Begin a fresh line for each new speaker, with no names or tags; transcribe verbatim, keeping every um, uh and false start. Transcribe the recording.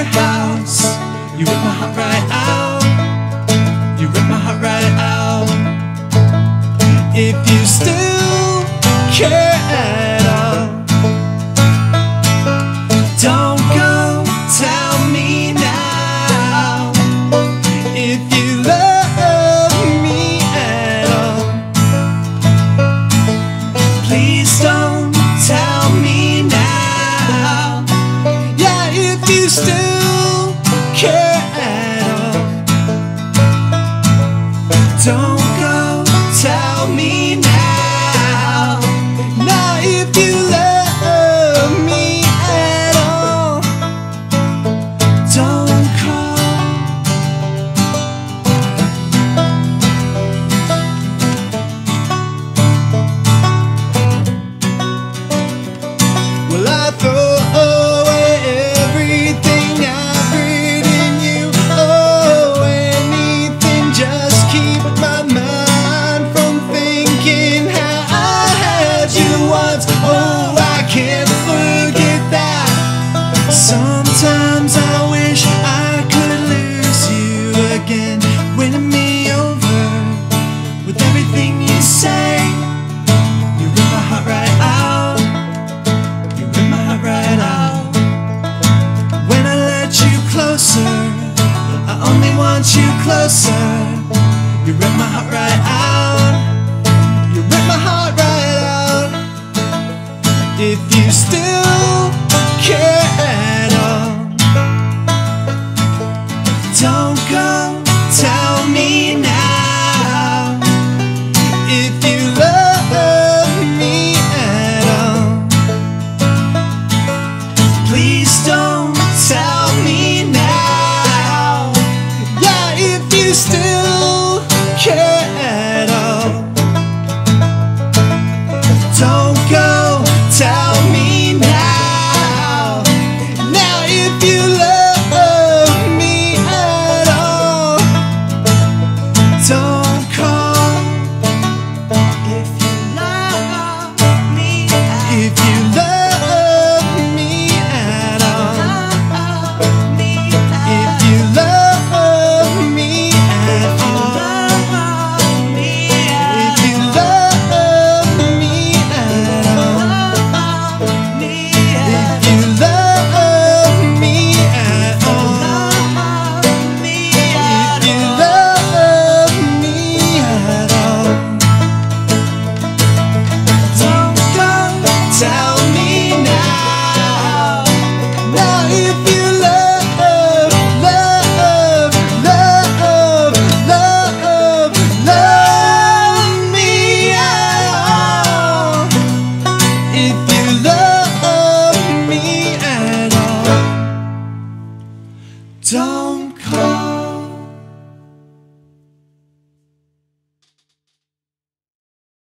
house. You rip my heart right out. You rip my heart right out. If you still care at all, don't go tell me now. If you love me at all, please don't tell me now. Yeah, if you still care at all, don't go tell me now. Now if you love me at all, don't call. Well, I throw away everything I've written you. Oh, anything, just keep my mind from thinking how I had you once. Oh, I can't forget that. Sometimes I wish I could lose you again, winning me over with everything you say. You rip my heart right out. You rip my heart right out. When I let you closer, I only want you closer. You rip my heart right out. You rip my heart right out. If you still care at all, don't go